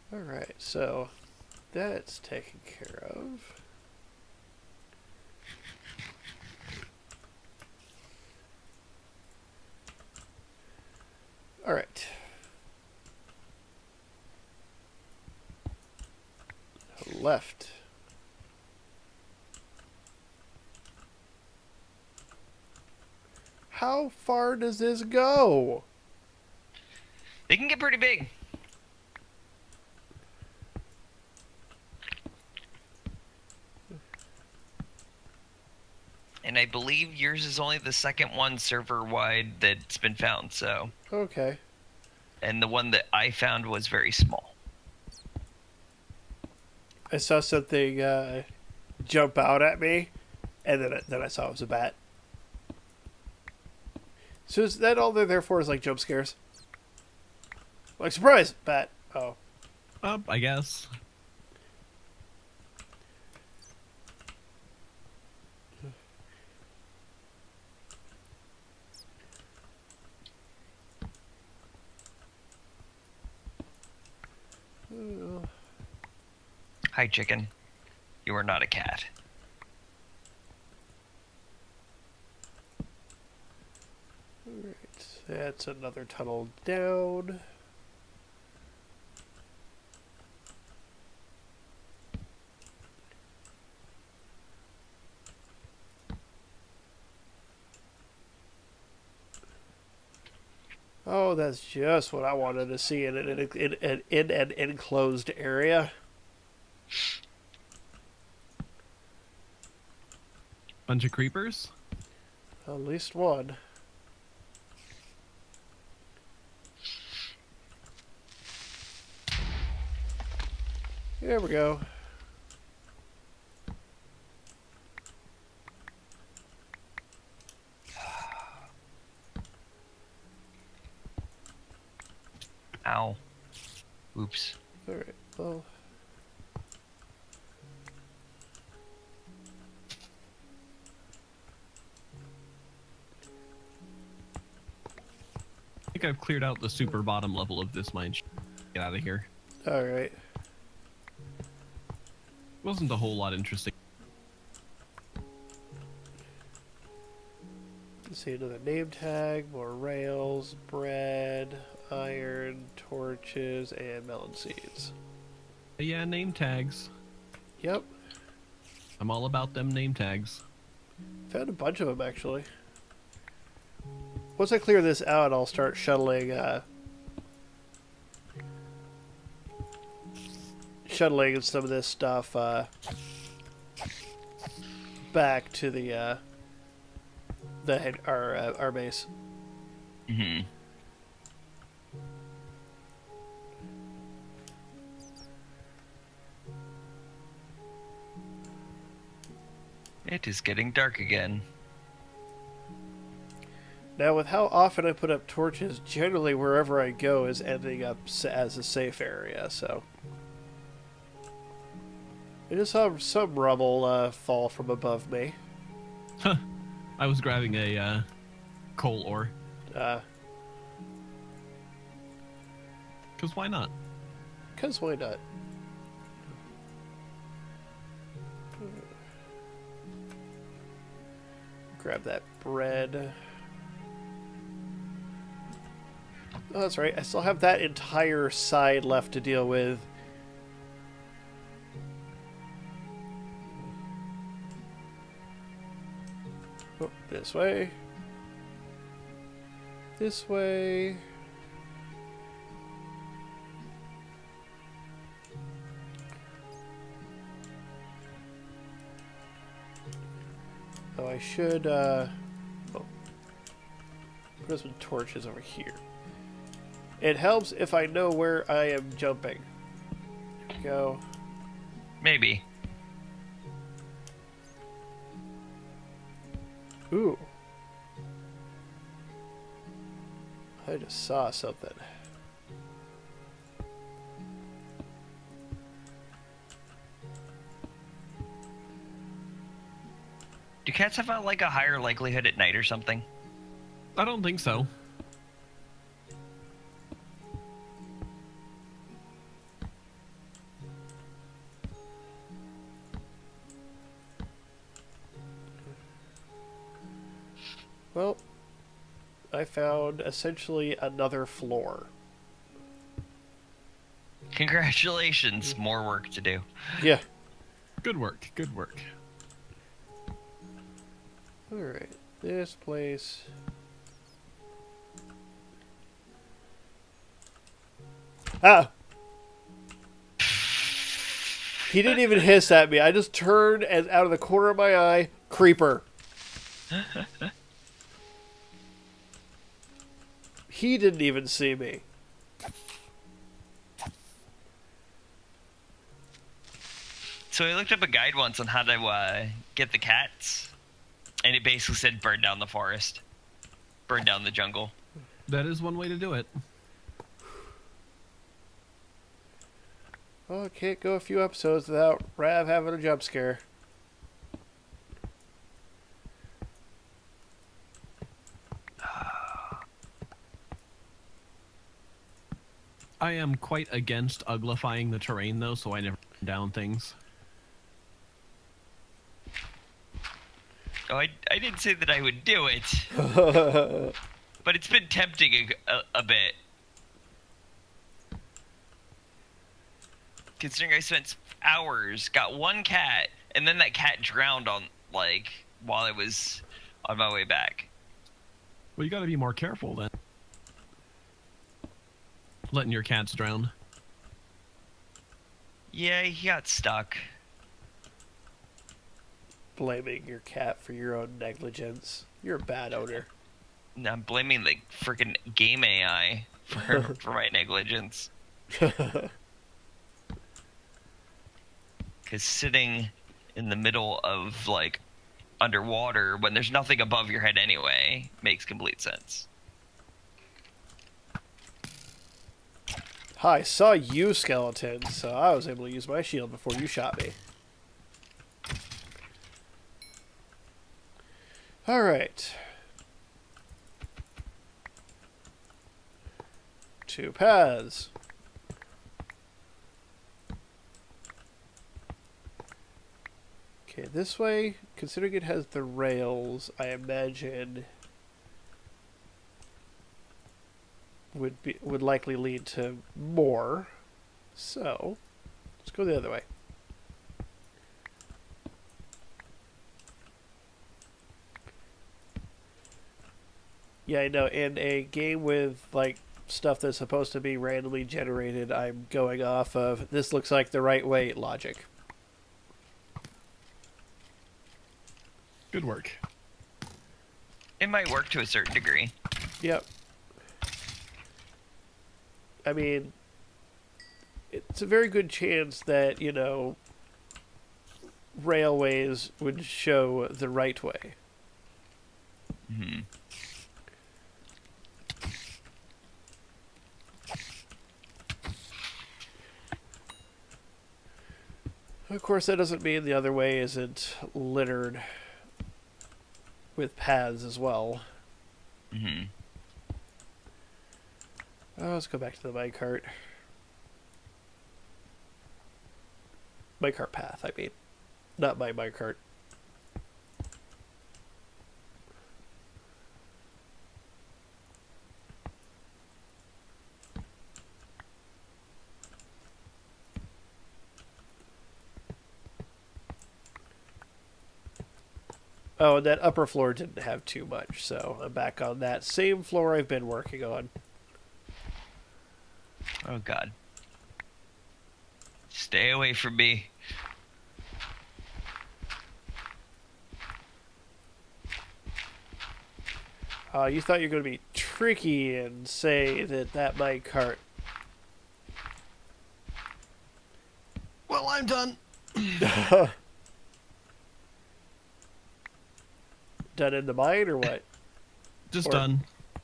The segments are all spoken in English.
Alright, so that's taken care of. Alright. Left. How far does this go? They can get pretty big. And I believe yours is only the second one server-wide that's been found, so... Okay. And the one that I found was very small. I saw something jump out at me, and then I saw it was a bat. So is that all they're there for, is like jump scares? Like, surprise! Bat. Oh. I guess. Hi, chicken. You are not a cat. Alright, that's another tunnel down. Oh, that's just what I wanted to see in an enclosed area. Bunch of creepers? At least one. There we go. Ow. Oops. Alright, well. I think I've cleared out the super bottom level of this mine. Get out of here. Alright. Wasn't a whole lot interesting. Let's see, another name tag, more rails, bread, iron, torches, and melon seeds. Yeah, name tags. Yep. I'm all about them name tags. Found a bunch of them, actually. Once I clear this out, I'll start shuttling, shuttling some of this stuff, back to the our base. Mm-hmm. It is getting dark again. Now, with how often I put up torches, generally wherever I go is ending up as a safe area, so... I just saw some rubble fall from above me. Huh. I was grabbing a coal ore. Because Why not? why not? Grab that bread. Oh, that's right. I still have that entire side left to deal with. Oh, this way. This way. Oh, I should, put some torches over here. It helps if I know where I am jumping. Go. Maybe. Ooh. I just saw something. Do cats have like a higher likelihood at night or something? I don't think so. Well, I found essentially another floor. Congratulations, more work to do. Yeah. Good work. Good work. Alright. This place. Ah! He didn't even hiss at me. I just turned and out of the corner of my eye, creeper. He didn't even see me. So I looked up a guide once on how to get the cats, and it basically said burn down the forest, burn down the jungle. That is one way to do it. Oh, can't go a few episodes without Rav having a jump scare. I am quite against uglifying the terrain, though, so I never burn down things. Oh, I didn't say that I would do it, but it's been tempting a bit. Considering I spent hours, got one cat, and then that cat drowned on, like, while I was on my way back. Well, you gotta be more careful, then. Letting your cats drown. Yeah, he got stuck. Blaming your cat for your own negligence. You're a bad owner. And I'm blaming the freaking game AI for my negligence. Because sitting in the middle of, like, underwater when there's nothing above your head anyway makes complete sense. I saw you, skeleton, so I was able to use my shield before you shot me. Alright. 2 paths. Okay, this way, considering it has the rails, I imagine would likely lead to more. So, let's go the other way. Yeah, I know. In a game with, like, stuff that's supposed to be randomly generated, I'm going off of this looks like the right way logic. Good work. It might work to a certain degree. Yep. I mean, it's a very good chance that, you know, railways would show the right way. Mm-hmm. Of course, that doesn't mean the other way isn't littered with paths as well. Mm-hmm. Oh, let's go back to the minecart. Minecart path, I mean. Not my minecart. Oh, and that upper floor didn't have too much, so I'm back on that same floor I've been working on. Oh, God. Stay away from me. You thought you were going to be tricky and say that minecart. Well, I'm done. Done in the mine or what? Just Or- done.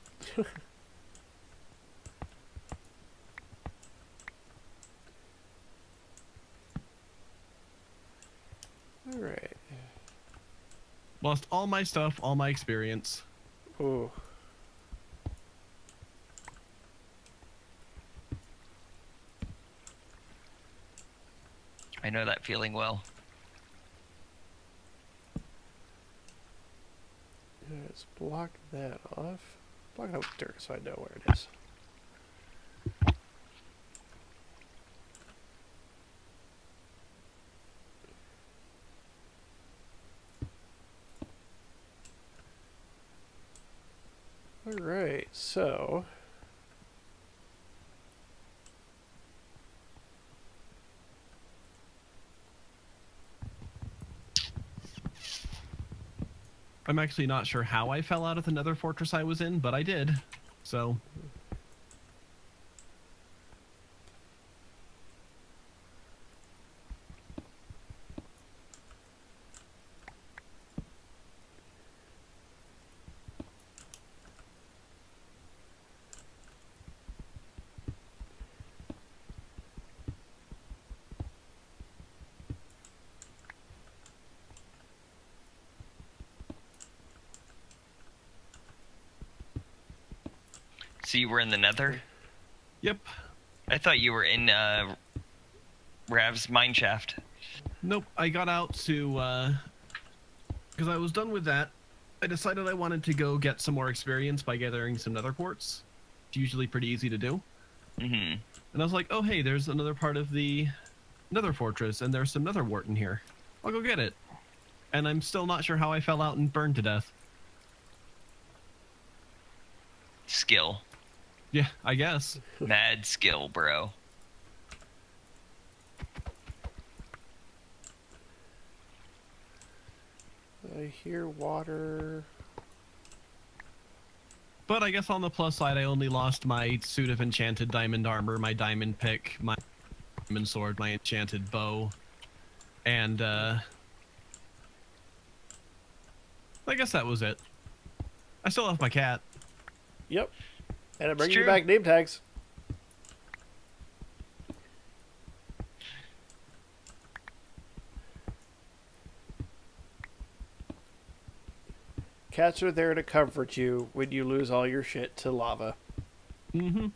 Alright. Lost all my stuff, all my experience. Ooh. I know that feeling well. Let's block that off. Block it with dirt so I know where it is. Alright, so... I'm actually not sure how I fell out of the nether fortress I was in, but I did. So... So you were in the nether? Yep. I thought you were in Rav's mineshaft. Nope, I got out to, because I was done with that. I decided I wanted to go get some more experience by gathering some nether quartz. It's usually pretty easy to do. Mm-hmm. And I was like, oh hey, there's another part of the nether fortress, and there's some nether wart in here. I'll go get it. And I'm still not sure how I fell out and burned to death. Skill. Yeah, I guess. Mad skill, bro. I hear water. But I guess on the plus side, I only lost my suit of enchanted diamond armor, my diamond pick, my diamond sword, my enchanted bow, and I guess that was it. I still have my cat. Yep. And I'm bringing true. you back name tags. Cats are there to comfort you when you lose all your shit to lava. Mm-hmm.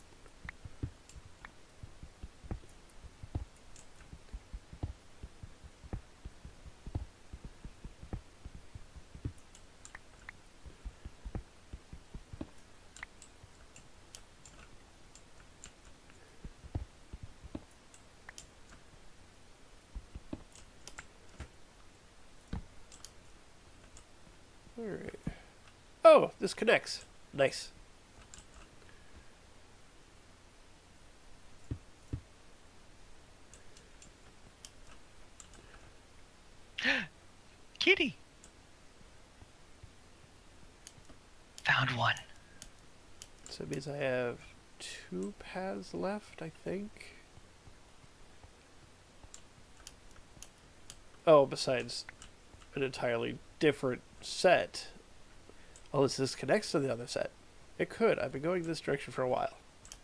Alright. Oh, this connects. Nice. Kitty. Found one. So it means I have 2 paths left, I think. Oh, besides an entirely different set. Unless this connects to the other set. It could. I've been going this direction for a while.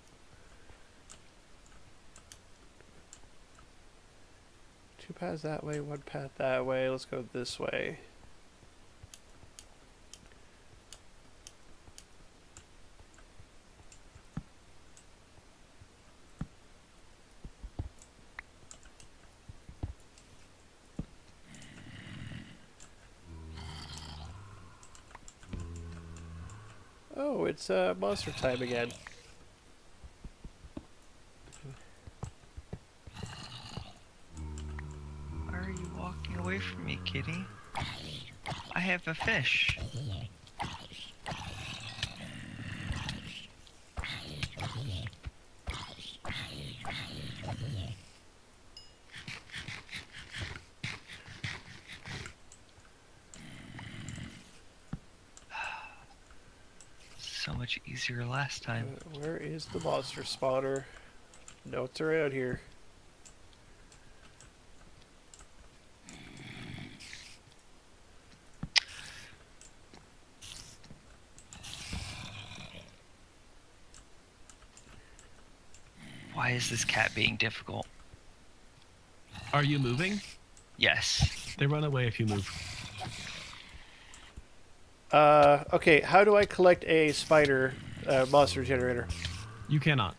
Two paths that way, 1 path that way. Let's go this way. Oh, it's monster time again. Why are you walking away from me, kitty? I have a fish. So much easier last time. Where is the monster spawner? No, it's around here. Why is this cat being difficult? Are you moving? Yes. They run away if you move. Okay, how do I collect a spider monster generator? You cannot.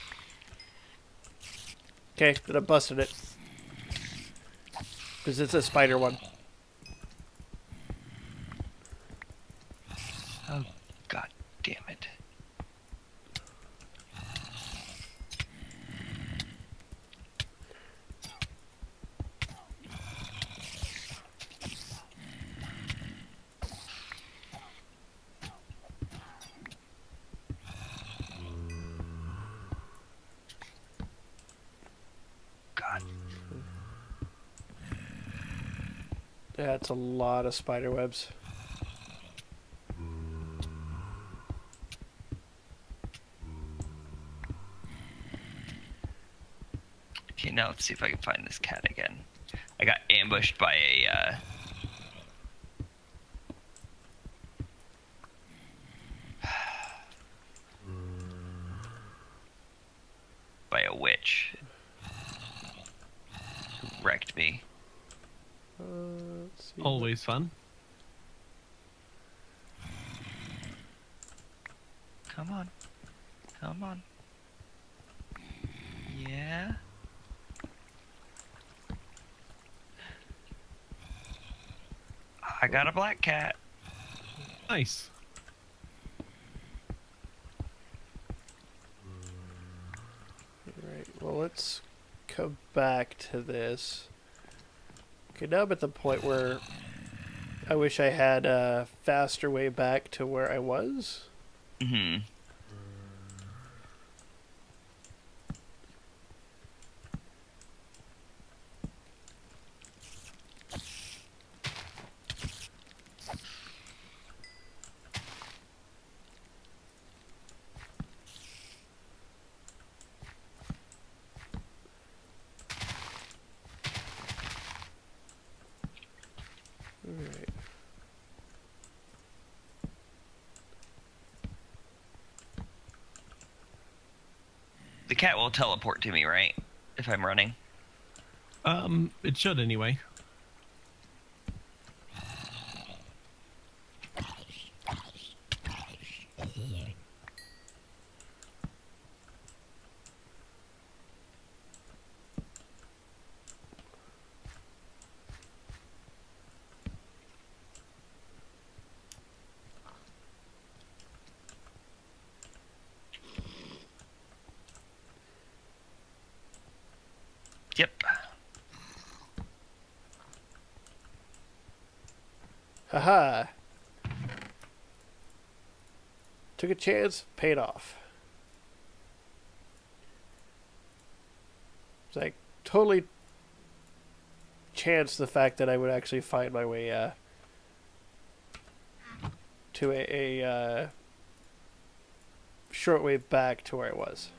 Okay, then I'm busting it. Because it's a spider one. That's a lot of spider webs. Okay, now let's see if I can find this cat again. I got ambushed by a by a witch who wrecked me. Let's see. Always fun. Come on. Come on. Yeah. I got a black cat. Nice. Right. Well, let's go back to this. Okay, now I'm at the point where I wish I had a faster way back to where I was. Mm-hmm. Alright. The cat will teleport to me, right? If I'm running. It should anyway. Yep. Haha. Took a chance, paid off. It's like totally chanced the fact that I would actually find my way to a short way back to where I was.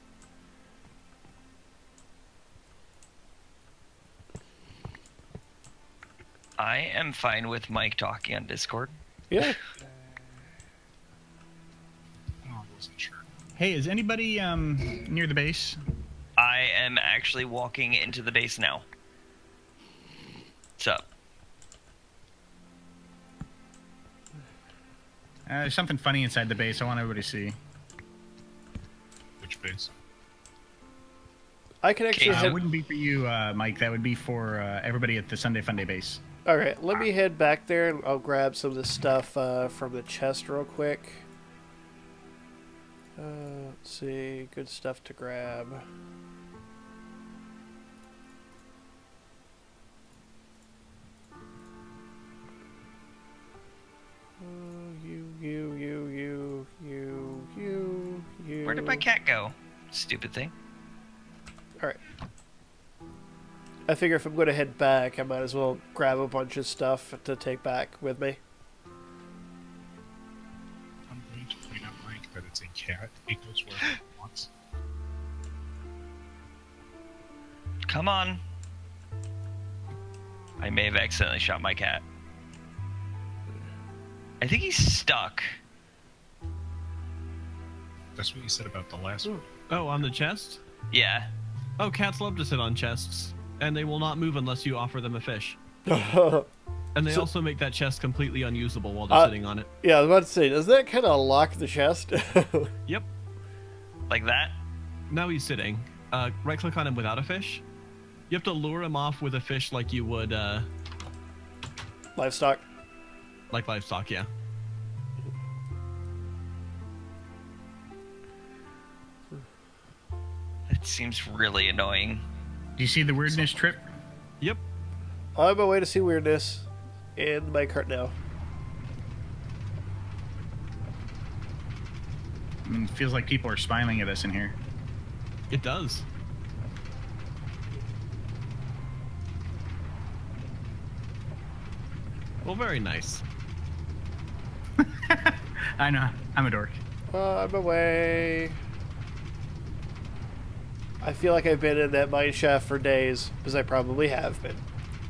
I am fine with Mike talking on Discord. Yeah. Oh, I wasn't sure. Hey, is anybody near the base? I am actually walking into the base now. What's up? There's something funny inside the base. I want everybody to see. Which base? I can actually It head... wouldn't be for you, Mike. That would be for everybody at the Sunday Funday base. Alright, let me head back there and I'll grab some of the stuff from the chest real quick. Let's see, good stuff to grab. You. Where did my cat go? Stupid thing. Alright. I figure if I'm going to head back, I might as well grab a bunch of stuff to take back with me. I'm going to point out, Mike, that it's a cat. It goes where it wants. Come on. I may have accidentally shot my cat. I think he's stuck. That's what you said about the last one. Oh, on the chest? Yeah. Oh, cats love to sit on chests, and they will not move unless you offer them a fish. Yeah, And they So- also make that chest completely unusable while they're sitting on it. I was about to say, does that kind of lock the chest? Yep. Like that? Now he's sitting. Right-click on him without a fish. You have to lure him off with a fish like you would, Livestock. like livestock, yeah. It seems really annoying. Do you see the weirdness trip? Yep. On my way to see weirdness in my cart now. I mean, it feels like people are smiling at us in here. It does. Well, very nice. I know. I'm a dork. I'm away. I feel like I've been in that mine shaft for days, because I probably have been.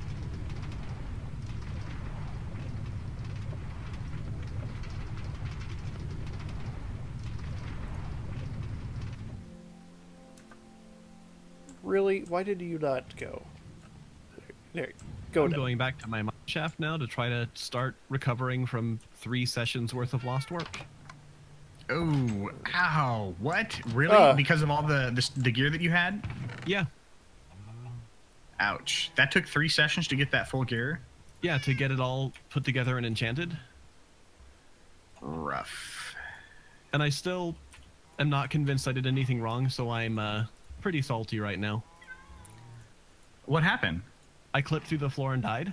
Really? Why did you not go? There, go I'm down. going back to my mine shaft now to try to start recovering from 3 sessions worth of lost work. Oh, ow! What? Really? Because of all the gear that you had? Yeah. Ouch! That took 3 sessions to get that full gear. Yeah, to get it all put together and enchanted. Rough. And I still am not convinced I did anything wrong, so I'm pretty salty right now. What happened? I clipped through the floor and died.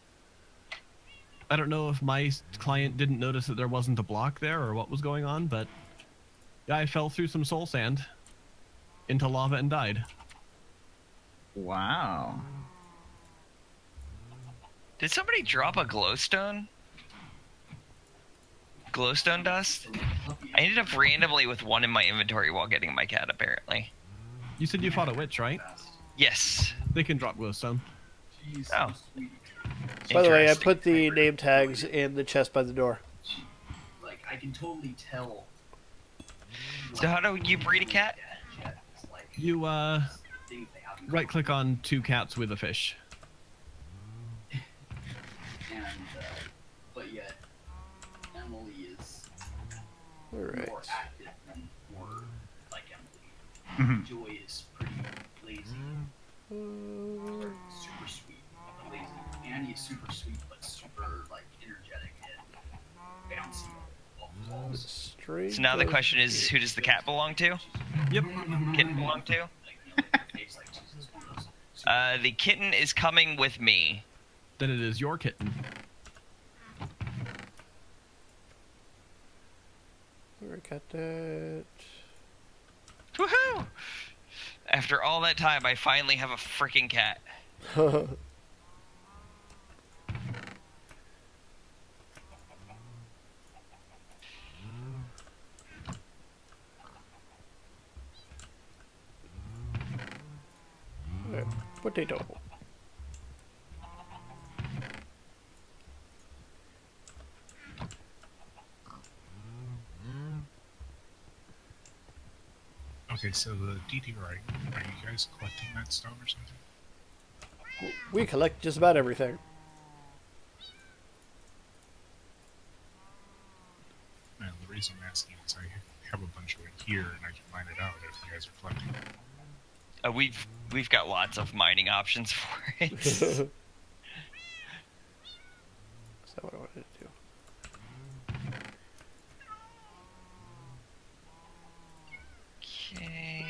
I don't know if my client didn't notice that there wasn't a block there or what was going on, but yeah, I fell through some soul sand into lava and died. Wow. Did somebody drop a glowstone? Glowstone dust? I ended up randomly with one in my inventory while getting my cat, apparently. You said you fought a witch, right? Yes. They can drop glowstone. Oh. By the way, I Interesting. put the name tags in the chest by the door. Like, I can totally tell. So how do you breed a cat? Like, You things they have in right click on 2 cats with a fish. common, and, but yet, Emily is Alright. more active than more like Emily. Mhm. Joy is pretty lazy, super sweet, but lazy. Annie is super sweet, but super, like, energetic and bouncy. off the walls. Straight So now the up. question is, who does the cat belong to? Yep. Kitten belong to? Like, you know, like, her face, like, she's just one of those super The kitten is coming with me. Then it is your kitten. Where I got that. Woohoo! After all that time, I finally have a freaking cat. Alright, potato. Okay, so the DDR, are you guys collecting that stone or something? We collect just about everything. And the reason I'm asking is I have a bunch of it here and I can mine it out if you guys are collecting it. We've got lots of mining options for it. That's not what I wanted to do. Okay.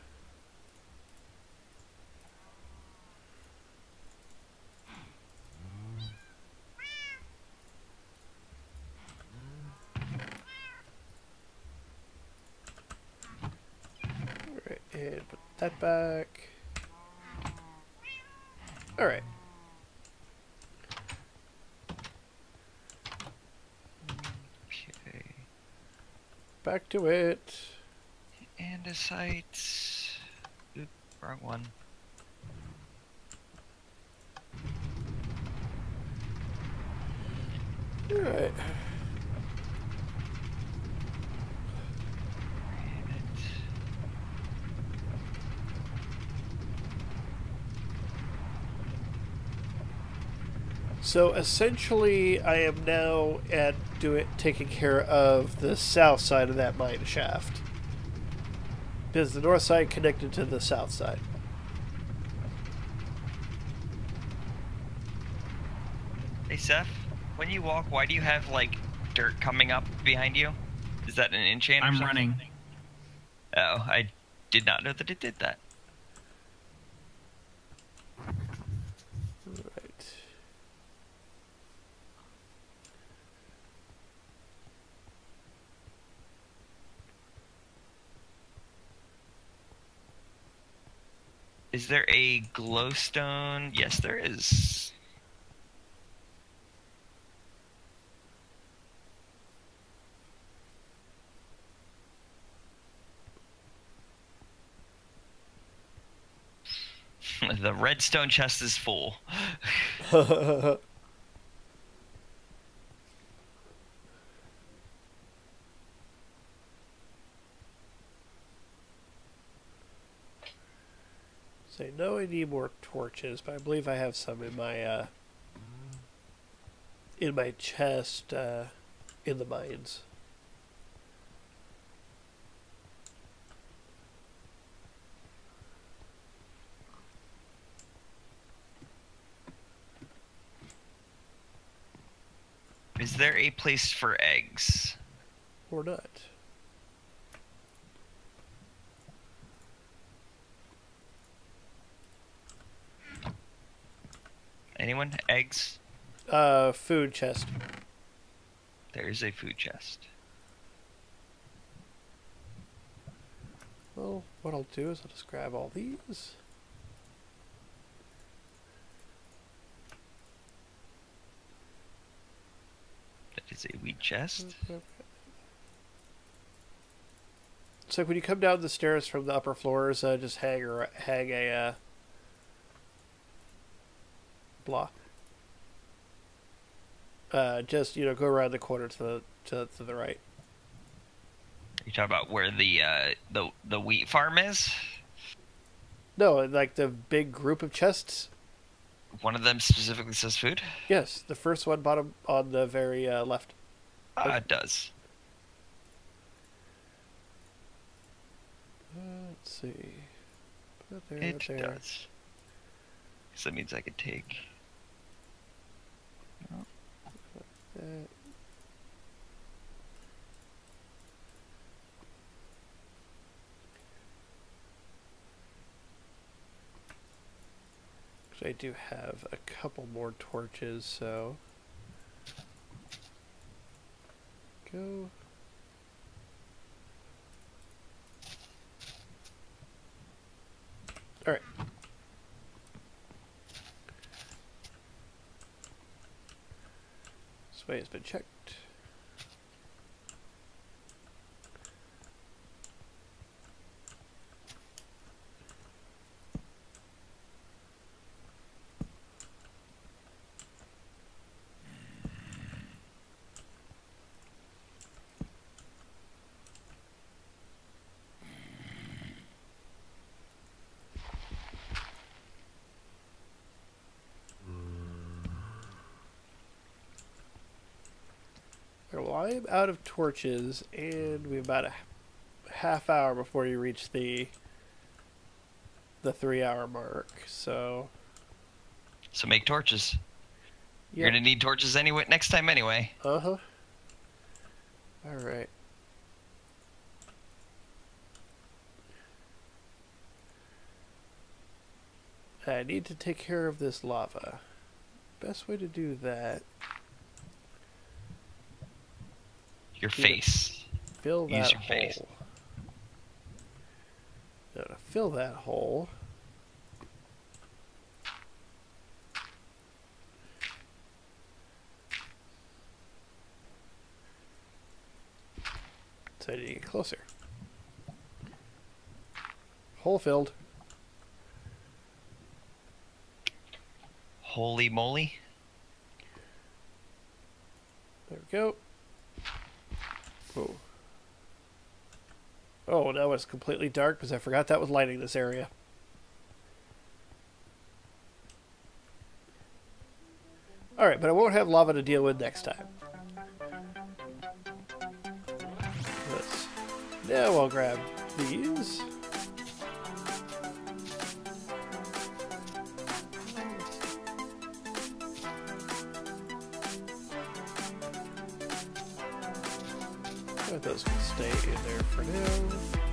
Alright, and put that back. Alright. Okay. Back to it. Andesite. Oop, wrong one. Alright. So essentially, I am now at taking care of the south side of that mine shaft. Because the north side connected to the south side. Hey Seth, when you walk, why do you have like dirt coming up behind you? Is that an enchant? Or I'm something? running. Oh, I did not know that it did that. Right. Is there a glowstone? Yes, there is. The redstone chest is full. Say no, I need more torches, but I believe I have some in my chest in the mines. Is there a place for eggs? Or not. Anyone? Eggs? Food chest. There's a food chest. Well, what I'll do is I'll just grab all these. That is a wheat chest. So when you come down the stairs from the upper floors, just hang a block. Just go around the corner to the right. You talking about where the wheat farm is? No, like the big group of chests. One of them specifically says food? Yes, the first one bottom on the very left. It does. Let's see. Put there, It put there. does. So that means I could take... That. I do have a couple more torches, so go. All right. This way has been checked. Well, I am out of torches, and we have about a half hour before you reach the 3-hour mark. So make torches. yeah. You're gonna need torches anyway next time anyway. All right. I need to take care of this lava. Best way to do that. Your face. Fill that Use your hole. face. Now to fill that hole, so I need to get closer. Hole filled. Holy moly. There we go. Oh. Oh, now it's completely dark because I forgot that was lighting this area. Alright, but I won't have lava to deal with next time. Now I'll grab these. Those can stay in there for now.